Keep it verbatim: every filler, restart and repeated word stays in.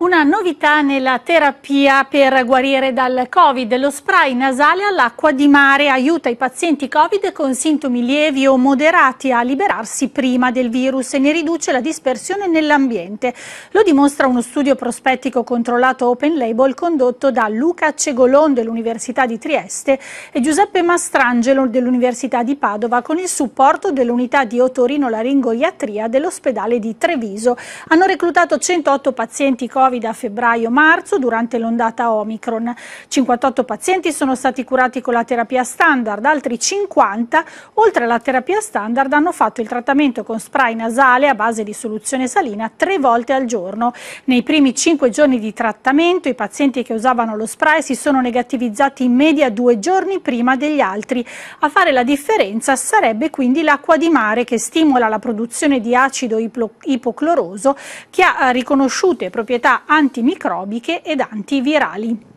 Una novità nella terapia per guarire dal Covid. Lo spray nasale all'acqua di mare aiuta i pazienti Covid con sintomi lievi o moderati a liberarsi prima del virus e ne riduce la dispersione nell'ambiente. Lo dimostra uno studio prospettico controllato open label condotto da Luca Cegolon dell'Università di Trieste e Giuseppe Mastrangelo dell'Università di Padova con il supporto dell'unità di otorinolaringoiatria dell'ospedale di Treviso. Hanno reclutato centootto pazienti Covid a febbraio-marzo durante l'ondata Omicron. cinquantotto pazienti sono stati curati con la terapia standard, altri cinquanta, oltre alla terapia standard, hanno fatto il trattamento con spray nasale a base di soluzione salina tre volte al giorno. Nei primi cinque giorni di trattamento i pazienti che usavano lo spray si sono negativizzati in media due giorni prima degli altri. A fare la differenza sarebbe quindi l'acqua di mare, che stimola la produzione di acido ipocloroso che ha riconosciute proprietà antimicrobiche ed antivirali.